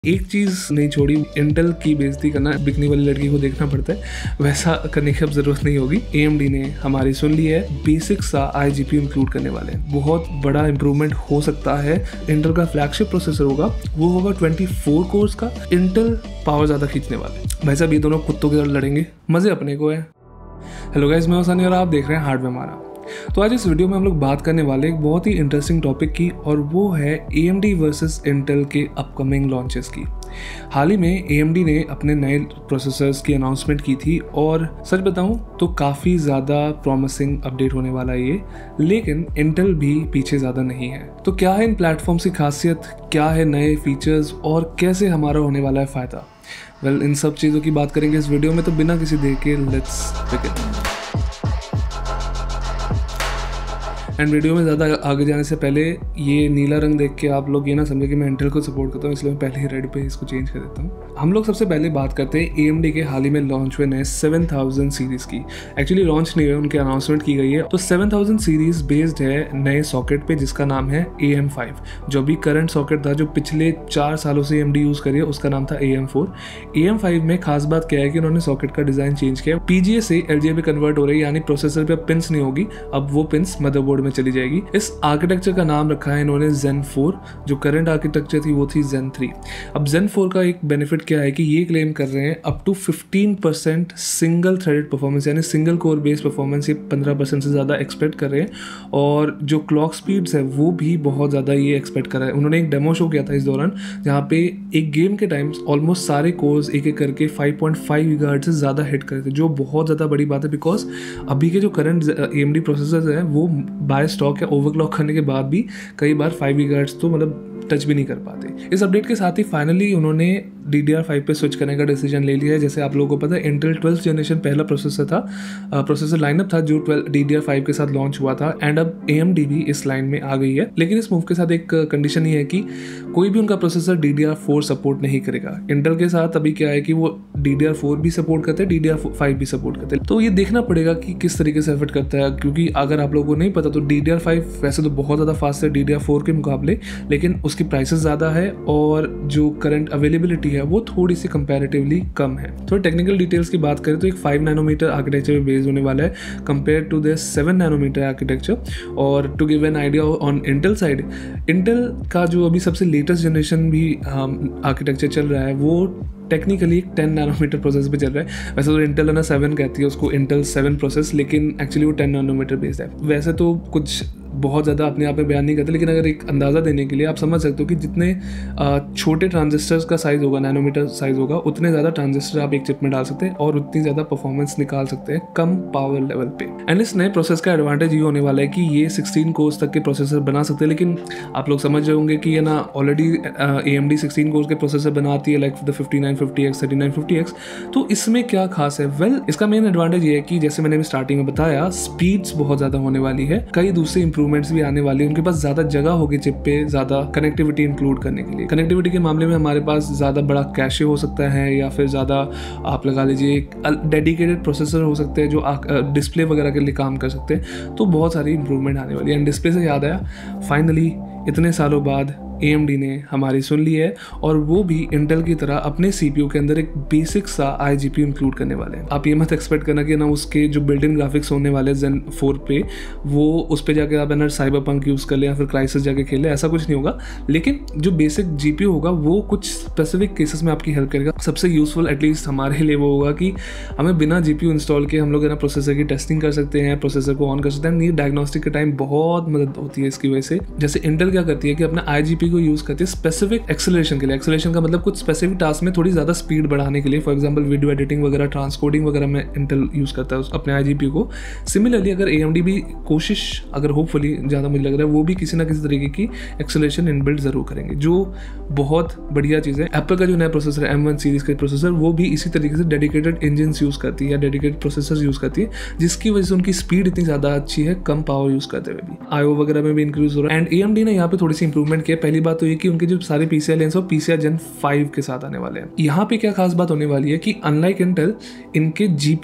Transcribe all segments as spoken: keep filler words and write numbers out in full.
एक चीज़ नहीं छोड़ी, इंटेल की बेइज्जती करना, बिकनी वाली लड़की को देखना पड़ता है, वैसा करने की अब ज़रूरत नहीं होगी। ए एम डी ने हमारी सुन ली है, बेसिक सा I G P U include करने वाले हैं। बहुत बड़ा इंप्रूवमेंट हो सकता है। इंटेल का फ्लैगशिप प्रोसेसर होगा, वो होगा चौबीस कोर्स का। इंटेल पावर ज़्यादा खींचने वाले। भाई साहब ये दोनों कुत्तों के साथ लड़ेंगे, मज़े अपने को है। हेलो गाइस, मैं हसन और आप देख रहे हैं हार्डवेयर मारा। तो आज इस वीडियो में हम लोग बात करने वाले एक बहुत ही इंटरेस्टिंग टॉपिक की, और वो है A M D versus Intel के अपकमिंग लॉन्चेस की। हाल ही में ए एम डी ने अपने नए प्रोसेसर्स की अनाउंसमेंट की थी, और सच बताऊं तो काफ़ी ज़्यादा प्रॉमिसिंग अपडेट होने वाला है ये। लेकिन इंटेल भी पीछे ज़्यादा नहीं है। तो क्या है इन प्लेटफॉर्म्स की खासियत, क्या है नए फीचर्स, और कैसे हमारा होने वाला है फ़ायदा? वेल well, इन सब चीज़ों की बात करेंगे इस वीडियो में। तो बिना किसी देर के लेट्स बिगिन। एंड वीडियो में ज़्यादा आगे जाने से पहले ये नीला रंग देख के आप लोग ये ना समझे कि मैं इंटेल को सपोर्ट करता हूँ, इसलिए मैं पहले ही रेड पे इसको चेंज कर देता हूँ। हम लोग सबसे पहले बात करते हैं ए एम डी के हाल ही में लॉन्च हुए नए सेवन थाउज़ेंड सीरीज़ की। एक्चुअली लॉन्च नहीं हुए, उनकी अनाउंसमेंट की गई है। तो सेवन थाउज़ेंड सीरीज़ बेस्ड है नए सॉकेट पे, जिसका नाम है ए एम फाइव। जो भी करंट सॉकेट था, जो पिछले चार सालों से ए एम डी यूज़ करी है, उसका नाम था A M four. A M five में खास बात क्या है कि उन्होंने सॉकेट का डिज़ाइन चेंज किया। पी जी ए से एल जी ए पे कन्वर्ट हो रही है, यानी प्रोसेसर पे पिंस नहीं होगी, अब वो पिंस मदरबोर्ड में चली जाएगी। इस आर्किटेक्चर का नाम रखा है इन्होंने ज़ेन फोर। जो करंट आर्किटेक्चर थी वो थी ज़ेन थ्री। अब ज़ेन फोर का एक बेनिफिट क्या है कि ये क्लेम कर रहे हैं up to fifteen percent single threaded performance, यानी सिंगल कोर बेस्ड परफॉर्मेंस ये पंद्रह परसेंट से ज़्यादा एक्सपेक्ट कर रहे हैं। और जो क्लॉक स्पीड्स है वो भी बहुत ज़्यादा ये एक्सपेक्ट कर रहा है। उन्होंने एक डेमो शो किया था इस दौरान, जहाँ पे एक गेम के टाइम्स ऑलमोस्ट सारे कोर्स एक एक करके फाइव पॉइंट फाइव गीगाहर्ट्ज़ से ज़्यादा हिट करे थे, जो बहुत ज़्यादा बड़ी बात है। बिकॉज अभी के जो current A M D processors हैं वो बाय स्टॉक या ओवरक्लॉक करने के बाद भी कई बार फाइव गीगाहर्ट्ज़ तो मतलब टच भी नहीं कर पाते। इस अपडेट के साथ ही फाइनली उन्होंने डी डी आर फाइव पे स्विच करने का डिसीजन ले लिया है। जैसे आप लोगों को पता है, इंटेल ट्वेल्थ जनरेशन पहला प्रोसेसर था, प्रोसेसर लाइनअप था जो twelve D D R five के साथ लॉन्च हुआ था। एंड अब ए एम डी भी इस लाइन में आ गई है। लेकिन इस मूव के साथ एक कंडीशन ये है कि कोई भी उनका processor D D R four support नहीं करेगा। इंटेल के साथ अभी क्या है कि वो डी डी आर फोर भी सपोर्ट करते हैं, डी डी आर फाइव भी सपोर्ट करते हैं। तो ये देखना पड़ेगा कि किस तरीके से एफर्ट करता है, क्योंकि अगर आप लोगों को नहीं पता तो डी डी आर फाइव वैसे तो बहुत ज़्यादा फास्ट है डी डी आर फोर के मुकाबले, लेकिन उसकी प्राइसेस ज़्यादा है और जो करंट अवेलेबिलिटी है वो थोड़ी सी कंपैरेटिवली कम है। थोड़ी टेक्निकल डिटेल्स की बात करें तो एक फाइव नैनोमीटर आर्किटेक्चर पे बेस्ड होने वाला है compare to the seven nanometer architecture. और to give an idea on Intel side, Intel का जो अभी सबसे लेटेस्ट जनरेशन भी आर्किटेक्चर चल रहा है वो टेक्निकली एक टेन नैनोमीटर प्रोसेस पे चल रहा है। वैसे तो इंटेल है ना सेवन कहती है उसको, इंटेल सेवन प्रोसेस, लेकिन एक्चुअली वो टेन नैनोमीटर बेस्ड है। वैसे तो कुछ बहुत ज़्यादा अपने आप में बयान नहीं करते, लेकिन अगर एक अंदाज़ा देने के लिए आप समझ सकते हो कि जितने छोटे ट्रांजिस्टर्स का साइज़ होगा, नैनोमीटर साइज़ होगा, उतने ज़्यादा ट्रांजिस्टर आप एक चिप में डाल सकते हैं और उतनी ज़्यादा परफॉर्मेंस निकाल सकते हैं कम पावर लेवल पे। एंड इस नए प्रोसेस का एडवांटेज ये होने वाला है कि ये सिक्सटीन कोर्स तक के प्रोसेसर बना सकते हैं। लेकिन आप लोग समझ रहे होंगे कि ये ना already A M D sixteen cores के प्रोसेसर बनाती है, like the fifty nine fifty X, thirty nine fifty X. तो इसमें क्या खास है? वेल well, इसका मेन एडवांटेज ये है कि जैसे मैंने भी स्टार्टिंग में बताया, स्पीड्स बहुत ज़्यादा होने वाली है, कई दूसरे इंप्रूवमेंट्स भी आने वाली। उनके पास ज्यादा जगह होगी चिप पे ज्यादा कनेक्टिविटी इंक्लूड करने के लिए। कनेक्टिविटी के मामले में हमारे पास ज्यादा बड़ा कैशे हो सकता है, या फिर ज्यादा आप लगा लीजिए एक डेडिकेटेड प्रोसेसर हो सकते हैं जो डिस्प्ले वगैरह के लिए काम कर सकते हैं। तो बहुत सारी इंप्रूवमेंट आने वाली है। एंड डिस्प्ले से याद आया, फाइनली इतने सालों बाद ए एम डी ने हमारी सुन ली है, और वो भी इंटेल की तरह अपने सी पी यू के अंदर एक बेसिक सा I G P U include करने वाले हैं। आप ये मत एक्सपेक्ट करना कि ना उसके जो बिल्ट इन ग्राफिक्स होने वाले ज़ेन फोर पे, वो उस पे जाके आप ना साइबरपंक यूज़ कर लें या फिर क्राइसिस जाके खेलें, ऐसा कुछ नहीं होगा। लेकिन जो बेसिक जी पी यू होगा वो कुछ स्पेसिफिक केसेस में आपकी हेल्प करेगा। सबसे यूजफुल एटलीस्ट हमारे लिए वो होगा कि हमें बिना जी पी यू इंस्टॉल के हम लोग ना प्रोसेसर की टेस्टिंग कर सकते हैं, प्रोसेसर को ऑन कर सकते हैं। ये डायग्नोस्टिक के टाइम बहुत मदद होती है इसकी वजह से। जैसे इंटेल क्या करती है कि अपना आई जी पी को यूज़ करती है स्पेसिफिक एक्सेलरेशन के लिए। एक्सेलरेशन का मतलब कुछ स्पेसिफिक टास्क में थोड़ी ज़्यादा स्पीड बढ़ाने के लिए। फॉर एग्जांपल वीडियो एडिटिंग वगैरह, ट्रांसकोडिंग वगैरह में इंटेल यूज़ करता है अपने आई जी पी को। सिमिलरली अगर ए एम डी भी कोशिश, अगर होपफुली ज़्यादा मुझे लग रहा है, वो भी किसी ना किसी तरीके की एक्सेलरेशन इनबिल्ट ज़रूर करेंगे, जो बहुत बढ़िया चीज़ है। एप्पल का जो नया प्रोसेसर है एम वन सीरीज़ का प्रोसेसर, वो भी इसी तरीके से डेडिकेटेड इंजन यूज़ करती है या डेडिकेटेड प्रोसेसर यूज़ करती है, जिसकी वजह से उनकी स्पीड इतनी ज़्यादा अच्छी है कम पावर यूज़ करते हुए भी। आई ओ वगैरह में भी इंक्रीज हो रहा है। एंड ए एम डी ने यहाँ पे थोड़ी सी इंप्रूवमेंट की है। पहली बात तो ये कि उनके जो सारे पी सी आई लेंस और P C I gen five के साथ आने वाले हैं। यहाँ पे क्या खास बात होने वाली है कि अनलाइक इंटेल, इनके जी पी यू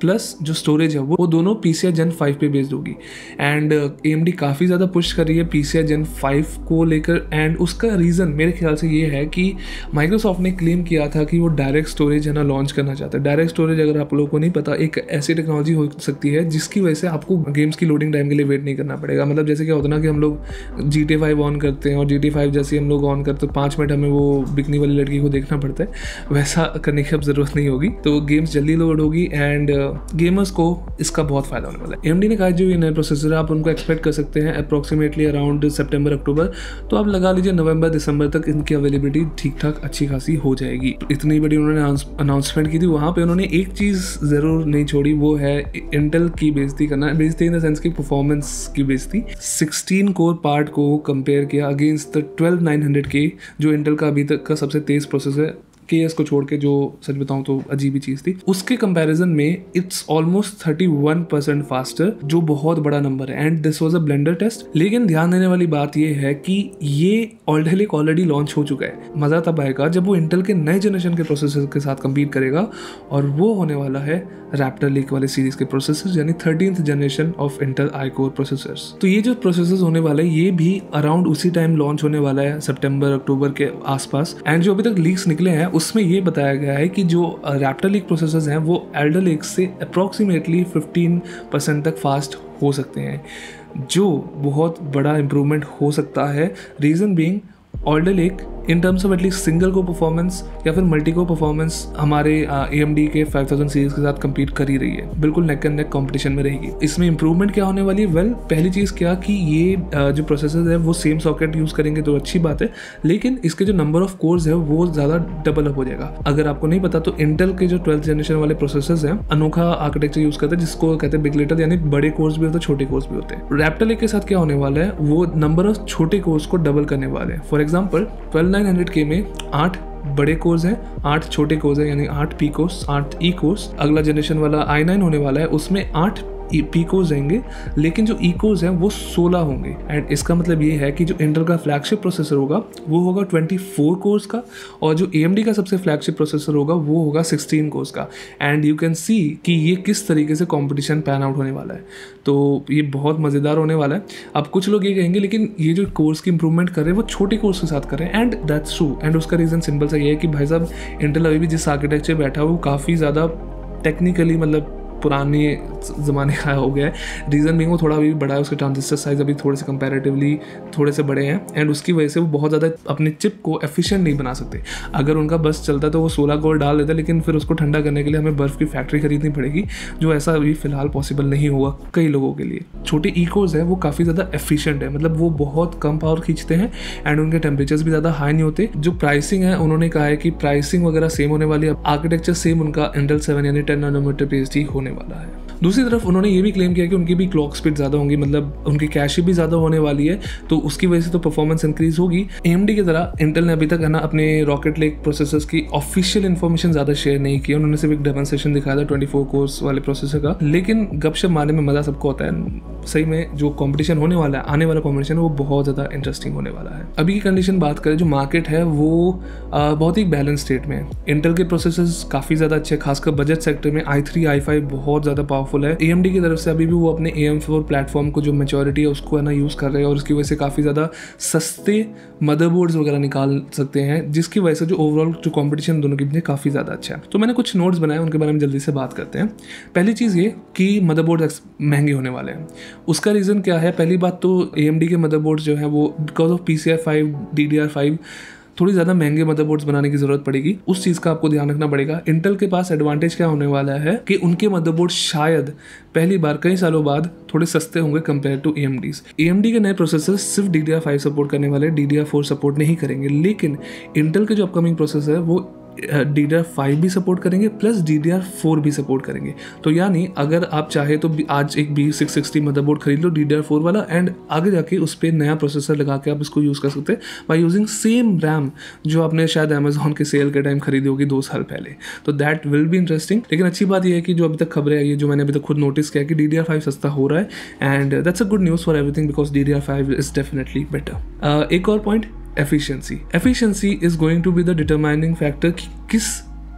प्लस जो स्टोरेज है वो वो दोनों P C I gen five पे बेस्ड होगी। एंड ए एम डी काफ़ी ज़्यादा पुश कर रही है P C I gen five को लेकर, एंड उसका रीज़न मेरे ख्याल से ये है कि माइक्रोसॉफ्ट ने क्लेम किया था कि वो डायरेक्ट स्टोरेज है ना लॉन्च करना चाहता है। डायरेक्ट स्टोरेज अगर आप लोगों को नहीं पता, एक ऐसी टेक्नोलॉजी हो सकती है जिसकी वजह से आपको गेम्स की लोडिंग टाइम के लिए वेट नहीं करना पड़ेगा। मतलब जैसे क्या होता है ना कि हम लोग जी टी फाइव ऑन करते हैं और जी टी फाइव जैसे हम लोग ऑन करते हैं पाँच मिनट हमें वो बिकनी वाली लड़की को देखना पड़ता है, वैसा करने की अब ज़रूरत नहीं होगी। तो गेम्स जल्दी लोड होगी एंड गेमर्स को इसका बहुत फायदा होने वाला है। ए एम डी ने कहा जो ये नए प्रोसेसर है आप उनको एक्सपेक्ट कर सकते हैं अप्रॉक्सीमेटली अराउंड सितंबर अक्टूबर, तो आप लगा लीजिए नवंबर दिसंबर तक इनकी अवेलेबिलिटी ठीक ठाक अच्छी खासी हो जाएगी। तो इतनी बड़ी उन्होंने अनाउंसमेंट की थी, वहाँ पे उन्होंने एक चीज़ ज़रूर नहीं छोड़ी, वो है इंटेल की बेइज्जती करना। बेइज्जती इन द सेंस की परफॉर्मेंस की बेइज्जती। सिक्सटीन कोर पार्ट को कंपेयर किया against the twelve nine hundred के जो इंटेल का अभी तक का सबसे तेज़ प्रोसेसर है, के एस को छोड़ के, जो सच बताऊं तो अजीब ही चीज़ थी। उसके कंपैरिजन में it's almost thirty one percent faster, जो बहुत बड़ा नंबर है। And this was a Blender test. लेकिन ध्यान देने वाली बात ये है कि ये ऑल्डेल ऑलरेडी लॉन्च हो चुका है। मज़ा तब आएगा जब वो इंटेल के नए जनरेशन के प्रोसेसर के साथ कम्पीट करेगा, और वो होने वाला है रैप्टर लेक वाले सीरीज के प्रोसेसर्स, यानी thirteenth generation of Intel I core processors. तो ये जो प्रोसेसर्स होने वाले हैं ये भी अराउंड उसी टाइम लॉन्च होने वाला है, सितंबर अक्टूबर के आसपास। एंड जो अभी तक लीक्स निकले हैं उसमें ये बताया गया है कि जो रैप्टर लेक प्रोसेसर्स हैं वो एल्डर लेक से अप्रॉक्सीमेटली फिफ्टीन परसेंट तक फास्ट हो सकते हैं, जो बहुत बड़ा इंप्रूवमेंट हो सकता है। Reason being Alder Lake in terms of at least single core performance या फिर मल्टी को परफॉर्मेंस हमारे ए एम डी के फाइव थाउज़ेंड सीरीज के साथ compete कर ही रही है, बिल्कुल नेक एंड नेक कंपटीशन में रहेगी। इसमें इंप्रूवमेंट क्या होने वाली है? वेल well, पहली चीज़ क्या कि ये uh, जो प्रोसेसर है वो सेम सॉकेट यूज़ करेंगे तो अच्छी बात है, लेकिन इसके जो नंबर ऑफ कोर्स है वो ज़्यादा डबल अप हो जाएगा। अगर आपको नहीं पता तो इंटेल के जो ट्वेल्थ जनरेशन वाले प्रोसेसर्स हैं अनोखा आर्किटेक्चर यूज़ करते हैं, जिसको कहते हैं बिग लेटर, यानी बड़े कोर्स भी होते हैं छोटे कोर्स भी होते हैं। रैप्टर लेक के साथ क्या होने वाला है, वो नंबर ऑफ छोटे कोर्स को डबल करने वाले हैं। For example twelve nine hundred K में आठ बड़े कोर्स हैं, आठ छोटे कोर्स हैं, यानी आठ पी कोर्स, आठ ई कोर्स। अगला जनरेशन वाला आई नाइन होने वाला है, उसमें आठ पी कोर्स रहेंगे, लेकिन जो ई कोर्स हैं वो सोलह होंगे। एंड इसका मतलब ये है कि जो इंटेल का फ्लैगशिप प्रोसेसर होगा वो होगा ट्वेंटी फोर कोर्स का, और जो ए एम डी का सबसे फ्लैगशिप प्रोसेसर होगा वो होगा सिक्सटीन कोर्स का। एंड यू कैन सी कि ये किस तरीके से कंपटीशन पैन आउट होने वाला है। तो ये बहुत मज़ेदार होने वाला है। अब कुछ लोग ये कहेंगे लेकिन ये जो कोर्स की इंप्रूवमेंट कर रहे हैं वो छोटे कोर्स के साथ कर रहे हैं, एंड दैट्स ट्रू। एंड उसका रीज़न सिंपल सा ये है कि भाई साहब इंटेल अभी भी जिस आर्किटेक्चर बैठा है वो काफ़ी ज़्यादा टेक्निकली मतलब पुराने ज़माने का हो गया है। रीज़न भी वो थोड़ा अभी बड़ा है, उसके ट्रांजिस्टर साइज अभी थोड़े से कंपैरेटिवली थोड़े से बड़े हैं, एंड उसकी वजह से वो बहुत ज़्यादा अपने चिप को एफिशिएंट नहीं बना सकते। अगर उनका बस चलता तो वो सोलह कोर डाल देता, लेकिन फिर उसको ठंडा करने के लिए हमें बर्फ़ की फैक्ट्री खरीदनी पड़ेगी, जो ऐसा अभी फ़िलहाल पॉसिबल नहीं होगा कई लोगों के लिए। छोटे ई कोर्स है वो काफ़ी ज़्यादा एफिशिएंट है, मतलब वो बहुत कम पावर खींचते हैं एंड उनके टेम्परेचर्स भी ज़्यादा हाई नहीं होते। जो प्राइसिंग है उन्होंने कहा है कि प्राइसिंग वगैरह सेम होने वाली है, आर्किटेक्चर सेम उनका इंटेल सेवन यानी टेन नैनोमीटर पीएचडी होने वाला है। दूसरी तरफ उन्होंने ये भी क्लेम किया कि उनकी भी क्लॉक स्पीड ज़्यादा होंगी, मतलब उनकी कैश भी ज़्यादा होने वाली है, तो उसकी वजह से तो परफॉर्मेंस इंक्रीज होगी। ए एम डी की तरह इंटेल ने अभी तक है ना अपने रॉकेट लेक प्रोसेसर्स की ऑफिशियल इन्फॉर्मेशन ज़्यादा शेयर नहीं की। उन्होंने सिर्फ एक डेमोन्स्ट्रेशन दिखाया था ट्वेंटी फोर कोर्स वाले प्रोसेसर का, लेकिन गपशप मारने में मज़ा सबको होता है। सही में जो कॉम्पिटिशन होने वाला है, आने वाला कॉम्पिटिशन है वो बहुत ज़्यादा इंटरेस्टिंग होने वाला है। अभी की कंडीशन बात करें, जो मार्केट है वो आ, बहुत ही बैलेंस स्टेट में है। इंटेल के प्रोसेसर्स काफ़ी ज़्यादा अच्छे, खासकर बजट सेक्टर में आई थ्री आई फाइव बहुत ज़्यादा पावरफुल है। ए एम डी की तरफ से अभी भी वो अपने ए एम फोर प्लेटफॉर्म को जो मैच्योरिटी है उसको है ना यूज़ कर रहे हैं, और उसकी वजह से काफ़ी ज़्यादा सस्ते मदरबोर्ड्स वगैरह निकाल सकते हैं, जिसकी वजह से जो ओवरऑल जो कंपटीशन दोनों के बीच काफ़ी ज़्यादा अच्छा है। तो मैंने कुछ नोट्स बनाए, उनके बारे में जल्दी से बात करते हैं। पहली चीज़ ये कि मदरबोर्ड महंगे होने वाले हैं। उसका रीज़न क्या है? पहली बात तो ए एम डी के मदरबोर्ड्स जो हैं वो because of P C I five D D R five थोड़ी ज़्यादा महंगे मदरबोर्ड्स बनाने की ज़रूरत पड़ेगी। उस चीज़ का आपको ध्यान रखना पड़ेगा। इंटेल के पास एडवांटेज क्या होने वाला है कि उनके मदरबोर्ड शायद पहली बार कई सालों बाद थोड़े सस्ते होंगे compare to A M Ds. A M D के नए प्रोसेसर सिर्फ D D R five support करने वाले, D D R four support नहीं करेंगे, लेकिन इंटेल के जो अपकमिंग प्रोसेसर है वो डी डी आर फाइव भी सपोर्ट करेंगे plus D D R four भी सपोर्ट करेंगे। तो यानी अगर आप चाहे तो आज एक बी सिक्स सिक्सटी मदरबोर्ड खरीद लो डी डी आर फोर वाला, एंड आगे जाके उस पर नया प्रोसेसर लगा के आप इसको यूज़ कर सकते हैं बाय यूजिंग सेम रैम जो आपने शायद अमेजोन के सेल के टाइम खरीदी होगी दो साल पहले। तो दैट विल बी इंटरेस्टिंग। लेकिन अच्छी बात यह है कि जो अभी तक खबरें आई है, जो मैंने अभी तक खुद नोटिस किया कि डी डी आर फाइव सस्ता हो रहा है, and that's a good news for everything because D D R five is definitely better. एक और point, efficiency. Efficiency is going to be the determining factor कि किस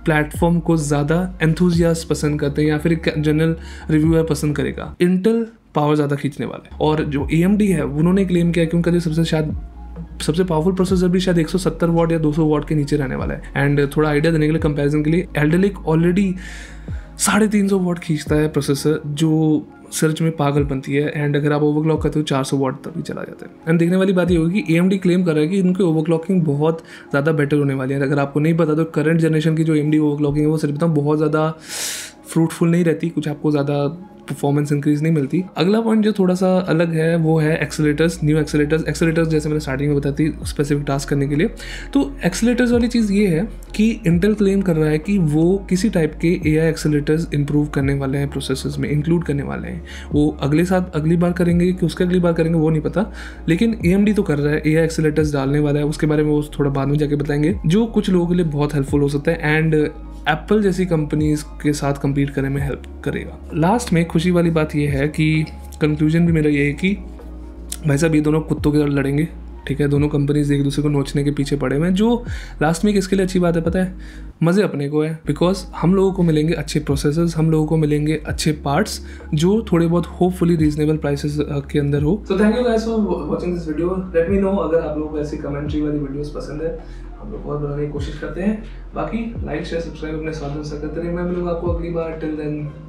प्लेटफॉर्म को ज़्यादा एंथुजियास्ट पसंद करते हैं या फिर एक जनरल रिव्यूअर पसंद करेगा? इंटेल पावर ज़्यादा खींचने वाला है। और जो ए एम डी है उन्होंने क्लेम किया कि उनका जो सबसे शायद सबसे पावरफुल प्रोसेसर भी शायद एक सौ सत्तर वॉट या दो सौ वॉट के नीचे रहने वाला है। एंड थोड़ा आइडिया देने के लिए, कंपैरिजन के लिए, एल्डर लेक ऑलरेडी साढ़े तीन सौ वॉट खींचता है प्रोसेसर, जो सर्च में पागल बनती है। एंड अगर आप ओवरक्लॉक करते हो चार सौ वॉट तक भी चला जाता है। एंड देखने वाली बात ये होगी कि ए एम डी क्लेम कर रहा है कि इनकी ओवरक्लॉकिंग बहुत ज़्यादा बेटर होने वाली है। अगर आपको नहीं पता तो करंट जनरेशन की जो ए एम डी ओवरक्लॉकिंग है वो सिर्फ बताऊँ बहुत ज़्यादा फ्रूटफुल नहीं रहती, कुछ आपको ज़्यादा परफॉर्मेंस इंक्रीज नहीं मिलती। अगला पॉइंट जो थोड़ा सा अलग है वो है एक्सेलेटर्स, न्यू एक्सेलेटर्स। एक्सेलेटर्स जैसे मैंने स्टार्टिंग में बताई थी स्पेसिफिक टास्क करने के लिए। तो एक्सेलेटर्स वाली चीज़ ये है कि इंटेल क्लेम कर रहा है कि वो किसी टाइप के ए आई एक्सेलेटर्स इंप्रूव करने वाले हैं, प्रोसेसर्स में इंक्लूड करने वाले हैं। वो अगले साथ अगली बार करेंगे कि उसके अगली बार करेंगे वो नहीं पता, लेकिन ए एम डी तो कर रहा है, ए आई एक्सेलेटर्स डालने वाला है। उसके बारे में वो थोड़ा बाद में जाके बताएंगे, जो कुछ लोगों के लिए बहुत हेल्पफुल हो सकता है एंड एप्पल जैसी कंपनीज के साथ compete करने में हेल्प करेगा। लास्ट में खुशी वाली बात यह है कि कंक्लूजन भी मेरा ये है कि भाई साहब ये दोनों कुत्तों के साथ लड़ेंगे, ठीक है। दोनों कंपनीज एक दूसरे को नोचने के पीछे पड़े हुए हैं, जो लास्ट में किसके लिए अच्छी बात है पता है? मज़े अपने को है, बिकॉज हम लोगों को मिलेंगे अच्छे प्रोसेसर्स, हम लोगों को मिलेंगे अच्छे पार्ट्स जो थोड़े बहुत होपफुली रीजनेबल प्राइसेस के अंदर हो। तो thank you guys for watching this video. Let me know अगर आप लोगों को ऐसी कमेंट्री वाली वीडियोस पसंद है, हम लोग और बनाने की कोशिश करते हैं। बाकी लाइक शेयर सब्सक्राइब अपने साथ में करते रहिए। मैं मिलूंगा आपको अगली बार। Till then